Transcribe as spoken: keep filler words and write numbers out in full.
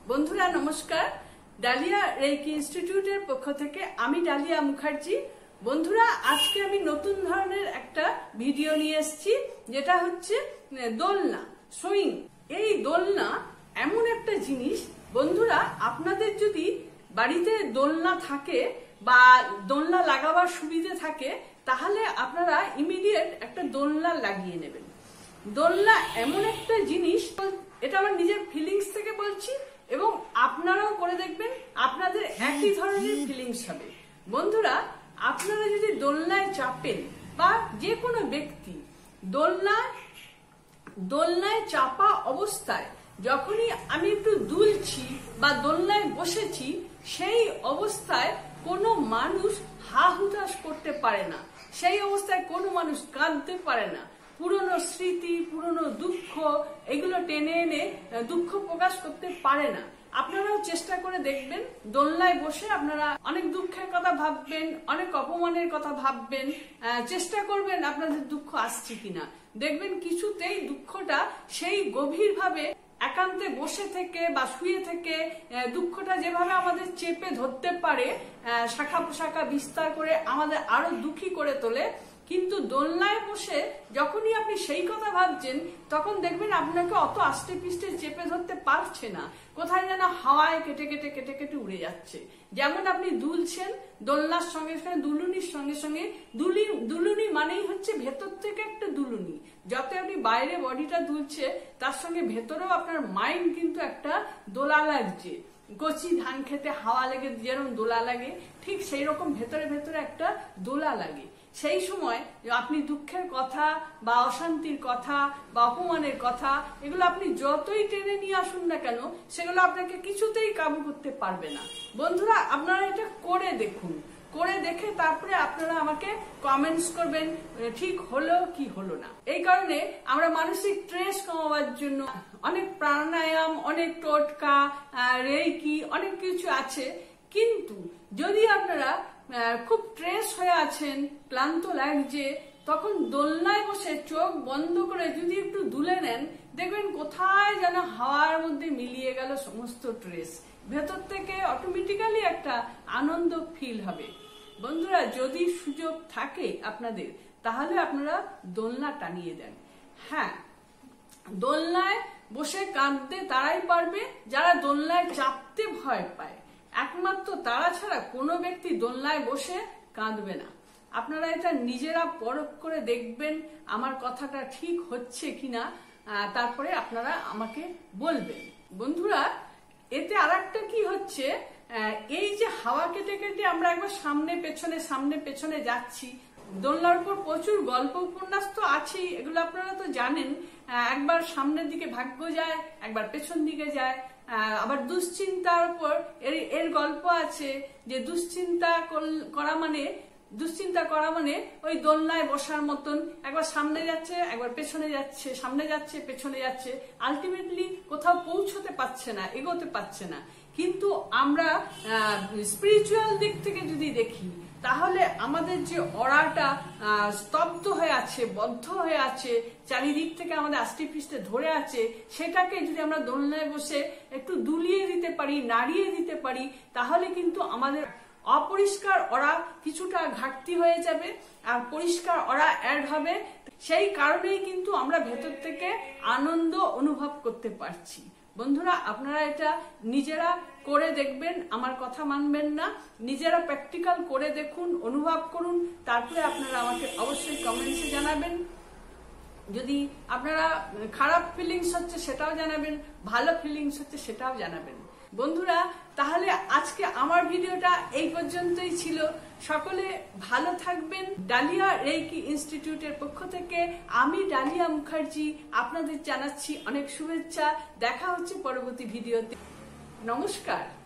বন্ধুরা নমস্কার, dahlia reiki ইনস্টিটিউটের পক্ষ থেকে আমি ডালিয়া মুখার্জি। বন্ধুরা আজকে আমি নতুন ধরনের একটা ভিডিও নিয়ে এসেছি, যেটা হচ্ছে দোলনা, সুইং। এই দোলনা এমন একটা জিনিস বন্ধুরা, আপনাদের যদি বাড়িতে দোলনা থাকে বা দোলনা লাগাবার সুবিধে থাকে, তাহলে আপনারা ইমিডিয়েট একটা দোলনা লাগিয়ে নেবেন। দোলনা এমন একটা জিনিস, এটা আমার নিজের ফিলিংস থেকে বলছি, এবং আপনারাও করে দেখবেন, আপনাদের একই ধরনের ফিলিংস হবে। বন্ধুরা আপনারা যদি দোলনায় চাপেন, বা যে কোনো ব্যক্তি দোলনায় দোলনায় চাপা অবস্থায় যখনই আমি একটু দুলছি বা দোলনায় বসেছি, সেই অবস্থায় কোনো মানুষ হা হুতাশ করতে পারে না, সেই অবস্থায় কোনো মানুষ কাঁদতে পারে না। পুরনো স্মৃতি, পুরনো দুঃখ, এগুলো টেনে এনে দুঃখ প্রকাশ করতে পারে না। আপনারাও চেষ্টা করে দেখবেন, দোলনায় বসে আপনারা অনেক দুঃখের কথা ভাববেন, অনেক অপমানের কথা ভাববেন, চেষ্টা করবেন আপনাদের দুঃখ আসছে কিনা। দেখবেন কিছুতেই দুঃখটা সেই গভীরভাবে একান্তে বসে থেকে বা শুয়ে থেকে দুঃখটা যেভাবে আমাদের চেপে ধরতে পারে, শাখা পোশাখা বিস্তার করে আমাদের আরো দুঃখী করে তোলে, কিন্তু দোলনায় বসে যখনই আপনি সেই কথা ভাবছেন, তখন দেখবেন আপনাকে অত আস্তে পিস্টে চেপে ধরতে পারছে না, কোথায় যেন হাওয়ায় কেটে কেটে কেটে কেটে উড়ে যাচ্ছে। যেমন আপনি দুলছেন, দোলনার সঙ্গে সঙ্গে দুলুনির সঙ্গে সঙ্গে দুলি দুলুনি মানেই হচ্ছে ভেতর থেকে একটা দুলুনি। যত আপনি বাইরে বডিটা দুলছে, তার সঙ্গে ভেতরেও আপনার মাইন্ড কিন্তু একটা দোলা লাগছে। কচি ধান খেতে হাওয়া লেগে যেরকম দোলা লাগে, ঠিক সেই রকম ভেতরে ভেতরে একটা দোলা লাগে। সেই সময় আপনি দুঃখের কথা বা অশান্তির কথা বা অপমানের কথা, এগুলো আপনি যতই টেনে নিয়ে আসুন না কেন, সেগুলো আপনাকে কিছুতেই কাবু করতে পারবে না। বন্ধুরা আপনারা এটা করে দেখুন, করে দেখে তারপরে আপনারা আমাকে কমেন্টস করবেন ঠিক হলো কি হলো না। এই কারণে আমরা মানসিক স্ট্রেস কমাবার জন্য অনেক প্রাণায়াম, অনেক টোটকা, রেইকি, অনেক কিছু আছে। কিন্তু যদি আপনারা খুব স্ট্রেস হয়ে আছেন, ক্লান্ত লাগছে, তখন দোলনায় বসে চোখ বন্ধ করে যদি একটু দুলে নেন, দেখবেন কোথায় যেন হাওয়ার মধ্যে মিলিয়ে গেল সমস্ত স্ট্রেস। ভেতর থেকে অটোমেটিক্যালি একটা আনন্দ ফিল হবে। বন্ধুরা যদি সুযোগ থাকে আপনাদের, তাহলে আপনারা দোলনা টানিয়ে দেন। হ্যাঁ, দোলনায় বসে কাঁদতে তারাই পারবে যারা দোলনায় চাপতে ভয় পায়। একমাত্র তারা ছাড়া কোনো ব্যক্তি দোলনায় বসে কাঁদবে না। আপনারা এটা নিজেরা পরখ করে দেখবেন আমার কথাটা ঠিক হচ্ছে কিনা, তারপরে আপনারা আমাকে বলবেন। বন্ধুরা এতে আর একটা কি হচ্ছে, এই যে হাওয়া কেটে কেটে আমরা একবার সামনে পেছনে সামনে পেছনে যাচ্ছি, দোলনার উপর প্রচুর গল্প উপন্যাস তো আছেই, এগুলো আপনারা তো জানেন। একবার সামনের দিকে ভাগ্য যায়, একবার পেছন দিকে যায়। আবার দুশ্চিন্তার উপর এর এর গল্প আছে, যে দুশ্চিন্তা করা মানে দুশ্চিন্তা করা মানে ওই দোলনায় বসার মতন, একবার সামনে যাচ্ছে, একবার পেছনে যাচ্ছে, সামনে যাচ্ছে, পেছনে যাচ্ছে, আলটিমেটলি কোথাও পৌঁছতে পারছে না, এগোতে পারছে না। কিন্তু আমরা স্পিরিচুয়াল দিক থেকে যদি দেখি, তাহলে আমাদের যে অরাটা স্তব্ধ হয়ে আছে, বদ্ধ হয়ে আছে, চারিদিক থেকে আমাদের আষ্টি পৃষ্ঠে ধরে আছে, সেটাকে যদি আমরা দোলনায় বসে একটু দুলিয়ে দিতে পারি, নাড়িয়ে দিতে পারি, তাহলে কিন্তু আমাদের অপরিষ্কার অরা কিছুটা ঘাটতি হয়ে যাবে, আর পরিষ্কার অরা অ্যাড হবে। সেই কারণেই কিন্তু আমরা ভেতর থেকে আনন্দ অনুভব করতে পারছি। বন্ধুরা আপনারা এটা নিজেরা করে দেখবেন, আমার কথা মানবেন না, নিজেরা প্র্যাকটিক্যাল করে দেখুন, অনুভব করুন, তারপরে আপনারা আমাকে অবশ্যই কমেন্টসে জানাবেন। যদি আপনারা খারাপ ফিলিংস হচ্ছে সেটাও জানাবেন, ভালো ফিলিংস হচ্ছে সেটাও জানাবেন। বন্ধুরা তাহলে আজকে আমার ভিডিওটা এই পর্যন্তই ছিল। সকলে ভালো থাকবেন। ডালিয়া রেইকি ইনস্টিটিউটের পক্ষ থেকে আমি ডালিয়া মুখার্জি আপনাদের জানাচ্ছি অনেক শুভেচ্ছা। দেখা হচ্ছে পরবর্তী ভিডিওতে। নমস্কার।